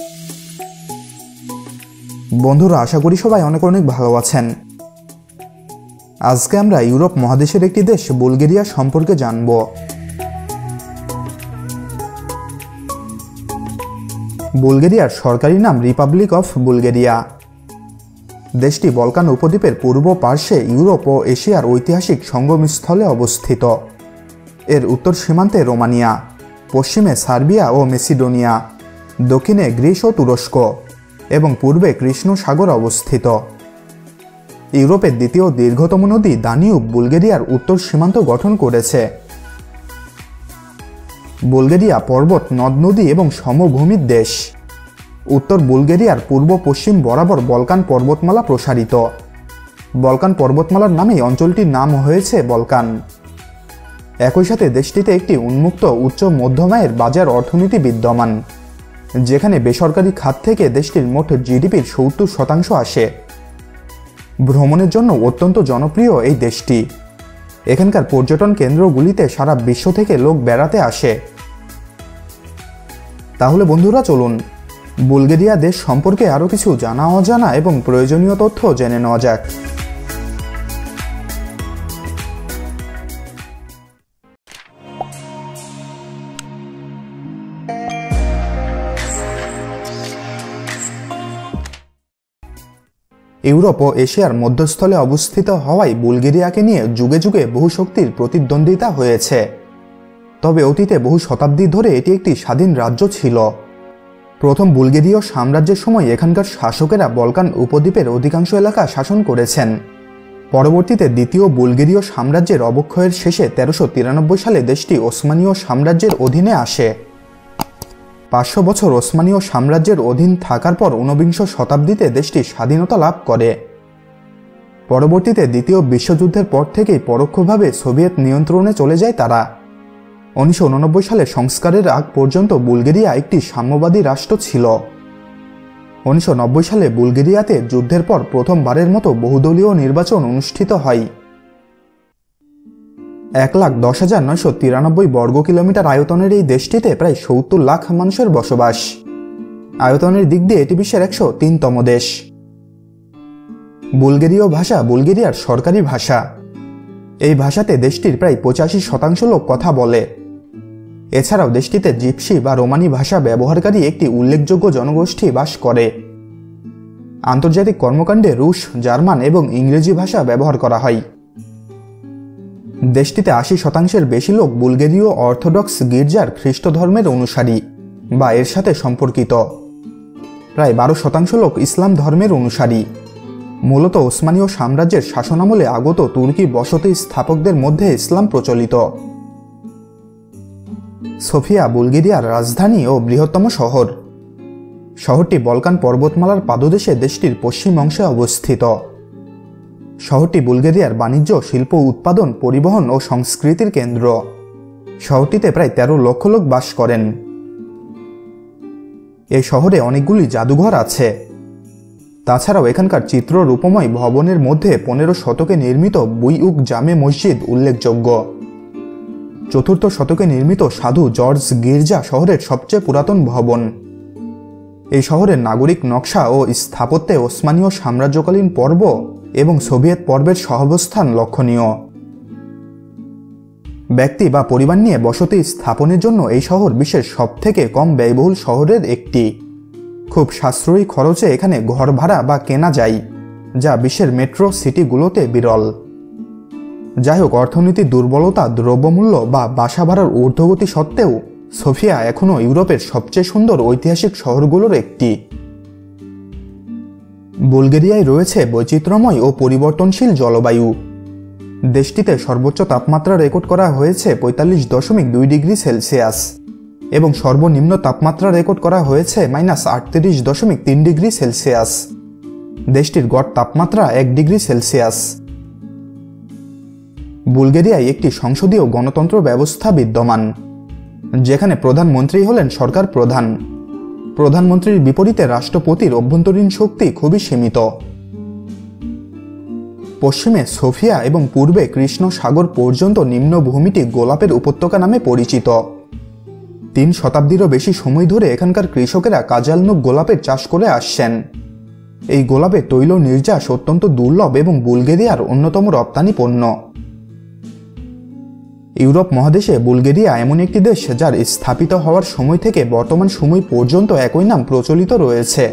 বন্ধুরা, আশা করি সবাই অনেক অনেক ভালো আছেন। আজকে আমরা ইউরোপ মহাদেশের একটি দেশ বুলগেরিয়া সম্পর্কে জানব। বুলগেরিয়ার সরকারি নাম রিপাবলিক অফ বুলগেরিয়া। দেশটি বলকান উপদ্বীপের পূর্ব পার্শ্বে ইউরোপ ও এশিয়ার ঐতিহাসিক সঙ্গমস্থলে অবস্থিত। এর উত্তর সীমান্তে রোমানিয়া, পশ্চিমে সার্বিয়া ও মেসিডোনিয়া, দক্ষিণে গ্রিস ও তুরস্ক এবং পূর্বে কৃষ্ণ সাগর অবস্থিত। ইউরোপের দ্বিতীয় দীর্ঘতম নদী দানিউব বুলগেরিয়ার উত্তর সীমান্ত গঠন করেছে। বুলগেরিয়া পর্বত, নদ নদী এবং সমভূমির দেশ। উত্তর বুলগেরিয়ার পূর্ব পশ্চিম বরাবর বলকান পর্বতমালা প্রসারিত। বলকান পর্বতমালার নামেই অঞ্চলটির নাম হয়েছে বলকান। একই সাথে দেশটিতে একটি উন্মুক্ত উচ্চ মধ্যমায়ের বাজার অর্থনীতি বিদ্যমান, যেখানে বেসরকারি খাত থেকে দেশটির মোট জিডিপির 70% আসে। ভ্রমণের জন্য অত্যন্ত জনপ্রিয় এই দেশটি। এখানকার পর্যটন কেন্দ্রগুলিতে সারা বিশ্ব থেকে লোক বেড়াতে আসে। তাহলে বন্ধুরা, চলুন বুলগেরিয়া দেশ সম্পর্কে আরও কিছু জানা অজানা এবং প্রয়োজনীয় তথ্য জেনে নেওয়া যাক। ইউরোপ ও এশিয়ার মধ্যস্থলে অবস্থিত হওয়ায় বুলগেরিয়াকে নিয়ে যুগে যুগে বহু শক্তির প্রতিদ্বন্দ্বিতা হয়েছে। তবে অতীতে বহু শতাব্দী ধরে এটি একটি স্বাধীন রাজ্য ছিল। প্রথম বুলগেরীয় সাম্রাজ্যের সময় এখানকার শাসকেরা বলকান উপদ্বীপের অধিকাংশ এলাকা শাসন করেছেন। পরবর্তীতে দ্বিতীয় বুলগেরীয় সাম্রাজ্যের অবক্ষয়ের শেষে 1393 সালে দেশটি ওসমানীয় সাম্রাজ্যের অধীনে আসে। 500 বছর ওসমানীয় সাম্রাজ্যের অধীন থাকার পর 19বিংশ শতাব্দীতে দেশটি স্বাধীনতা লাভ করে। পরবর্তীতে দ্বিতীয় বিশ্বযুদ্ধের পর থেকেই পরোক্ষভাবে সোভিয়েত নিয়ন্ত্রণে চলে যায় তারা। 1989 সালে সংস্কারের আগ পর্যন্ত বুলগেরিয়া একটি সাম্যবাদী রাষ্ট্র ছিল। 1990 সালে বুলগেরিয়াতে যুদ্ধের পর প্রথমবারের মতো বহুদলীয় নির্বাচন অনুষ্ঠিত হয়। 1,10,993 বর্গ কিলোমিটার আয়তনের এই দেশটিতে প্রায় 70 লাখ মানুষের বসবাস। আয়তনের দিক দিয়ে এটি বিশ্বের 103তম দেশ। বুলগেরীয় ভাষা বুলগেরিয়ার সরকারি ভাষা। এই ভাষাতে দেশটির প্রায় 85% লোক কথা বলে। এছাড়াও দেশটিতে জিপসি বা রোমানি ভাষা ব্যবহারকারী একটি উল্লেখযোগ্য জনগোষ্ঠী বাস করে। আন্তর্জাতিক কর্মকাণ্ডে রুশ, জার্মান এবং ইংরেজি ভাষা ব্যবহার করা হয়। দেশটিতে 80%-এর বেশি লোক বুলগেরীয় অর্থোডক্স গির্জার খ্রিস্ট ধর্মের অনুসারী বা এর সাথে সম্পর্কিত। প্রায় 12% লোক ইসলাম ধর্মের অনুসারী। মূলত ওসমানীয় সাম্রাজ্যের শাসনামলে আগত তুর্কি বসতি স্থাপকদের মধ্যে ইসলাম প্রচলিত। সোফিয়া বুলগেরিয়ার রাজধানী ও বৃহত্তম শহর। শহরটি বলকান পর্বতমালার পাদদেশে দেশটির পশ্চিম অংশে অবস্থিত। শহরটি বুলগেরিয়ার বাণিজ্য, শিল্প উৎপাদন, পরিবহন ও সংস্কৃতির কেন্দ্র। শহরটিতে প্রায় 13 লক্ষ লোক বাস করেন। এই শহরে অনেকগুলি জাদুঘর আছে। তাছাড়াও এখানকার চিত্ররূপময় ভবনের মধ্যে 15 শতকে নির্মিত বুইউক জামে মসজিদ উল্লেখযোগ্য। 4র্থ শতকে নির্মিত সাধু জর্জ গির্জা শহরের সবচেয়ে পুরাতন ভবন। এই শহরের নাগরিক নকশা ও স্থাপত্যে ওসমানীয় সাম্রাজ্যকালীন পর্ব এবং সোভিয়েত পর্বের সহাবস্থান লক্ষণীয়। ব্যক্তি বা পরিবার নিয়ে বসতি স্থাপনের জন্য এই শহর বিশ্বের সবথেকে কম ব্যয়বহুল শহরের একটি। খুব সাশ্রয়ী খরচে এখানে ঘর ভাড়া বা কেনা যায়, যা বিশ্বের মেট্রো সিটিগুলোতে বিরল। যাই হোক, অর্থনীতির দুর্বলতা, দ্রব্যমূল্য বা বাসা ভাড়ার ঊর্ধ্বগতি সত্ত্বেও সোফিয়া এখনও ইউরোপের সবচেয়ে সুন্দর ঐতিহাসিক শহরগুলোর একটি। বুলগেরিয়ায় রয়েছে বৈচিত্র্যময় ও পরিবর্তনশীল জলবায়ু। দেশটিতে সর্বোচ্চ তাপমাত্রা রেকর্ড করা হয়েছে 45.2 ডিগ্রি সেলসিয়াস এবং সর্বনিম্ন তাপমাত্রা রেকর্ড করা হয়েছে -38.3 ডিগ্রি সেলসিয়াস। দেশটির গড় তাপমাত্রা 1 ডিগ্রি সেলসিয়াস। বুলগেরিয়ায় একটি সংসদীয় গণতন্ত্র ব্যবস্থা বিদ্যমান, যেখানে প্রধানমন্ত্রী হলেন সরকার প্রধান। প্রধানমন্ত্রীর বিপরীতে রাষ্ট্রপতির অভ্যন্তরীণ শক্তি খুবই সীমিত। পশ্চিমে সোফিয়া এবং পূর্বে কৃষ্ণ সাগর পর্যন্ত নিম্নভূমিটি গোলাপের উপত্যকা নামে পরিচিত। 3 শতাব্দীরও বেশি সময় ধরে এখানকার কৃষকেরা কাজালনুক গোলাপের চাষ করে আসছেন। এই গোলাপের তৈল নির্যাস অত্যন্ত দুর্লভ এবং বুলগেরিয়ার অন্যতম রপ্তানি পণ্য। ইউরোপ মহাদেশে বুলগেরিয়া এমন একটি দেশ যার স্থাপিত হওয়ার সময় থেকে বর্তমান সময় পর্যন্ত একই নাম প্রচলিত রয়েছে।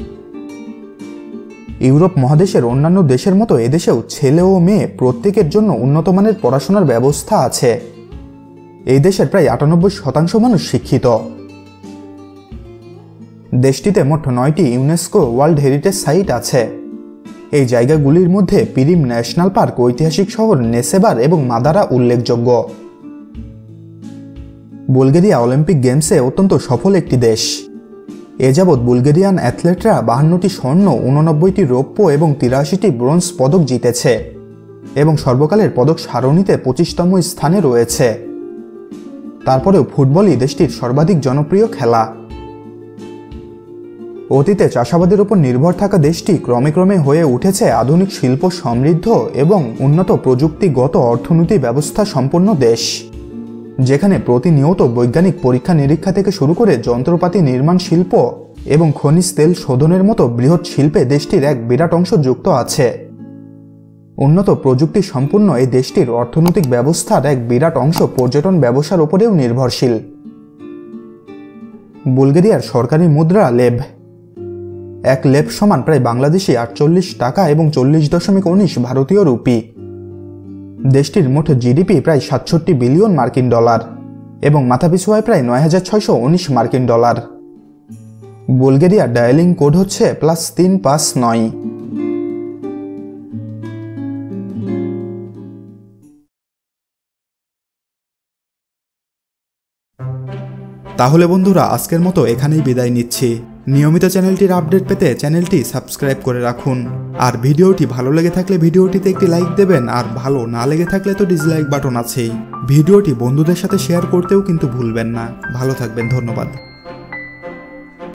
ইউরোপ মহাদেশের অন্যান্য দেশের মতো এদেশেও ছেলে ও মেয়ে প্রত্যেকের জন্য উন্নত মানের পড়াশোনার ব্যবস্থা আছে। এই দেশের প্রায় 98% মানুষ শিক্ষিত। দেশটিতে মোট 9টি ইউনেস্কো ওয়ার্ল্ড হেরিটেজ সাইট আছে। এই জায়গাগুলির মধ্যে পিরিম ন্যাশনাল পার্ক, ঐতিহাসিক শহর নেসেবার এবং মাদারা উল্লেখযোগ্য। বুলগেরিয়া অলিম্পিক গেমসে অত্যন্ত সফল একটি দেশ। এ যাবৎ বুলগেরিয়ান অ্যাথলেটরা 52টি স্বর্ণ, 89টি রৌপ্য এবং 83টি ব্রোঞ্জ পদক জিতেছে এবং সর্বকালের পদক সারণীতে 25তম স্থানে রয়েছে। তারপরেও ফুটবলই দেশটির সর্বাধিক জনপ্রিয় খেলা। অতীতে চাষাবাদের উপর নির্ভর থাকা দেশটি ক্রমে ক্রমে হয়ে উঠেছে আধুনিক শিল্প সমৃদ্ধ এবং উন্নত প্রযুক্তিগত অর্থনীতি ব্যবস্থা সম্পন্ন দেশ, যেখানে প্রতিনিয়ত বৈজ্ঞানিক পরীক্ষা নিরীক্ষা থেকে শুরু করে যন্ত্রপাতি নির্মাণ শিল্প এবং খনিজ তেল শোধনের মতো বৃহৎ শিল্পে দেশটির এক বিরাট অংশ যুক্ত আছে। উন্নত প্রযুক্তি সম্পন্ন এই দেশটির অর্থনৈতিক ব্যবস্থার এক বিরাট অংশ পর্যটন ব্যবসার উপরেও নির্ভরশীল। বুলগেরিয়ার সরকারি মুদ্রা লেভ। 1 লেভ সমান প্রায় বাংলাদেশি 48 টাকা এবং 40.19 ভারতীয় রুপি। দেশটির মোট জিডিপি প্রায় 67 বিলিয়ন মার্কিন ডলার এবং মাথাপিছু আয় প্রায় 9619 মার্কিন ডলার। বুলগেরিয়ার ডায়ালিং কোড হচ্ছে +359। তাহলে বন্ধুরা, আজকের মতো এখানেই বিদায় নিচ্ছি। নিয়মিত চ্যানেলটির আপডেট পেতে চ্যানেলটি সাবস্ক্রাইব করে রাখুন। আর ভিডিওটি ভালো লেগে থাকলে ভিডিওটিতে একটি লাইক দেবেন, আর ভালো না লেগে থাকলে তো ডিসলাইক বাটন আছেই। ভিডিওটি বন্ধুদের সাথে শেয়ার করতেও কিন্তু ভুলবেন না। ভালো থাকবেন, ধন্যবাদ।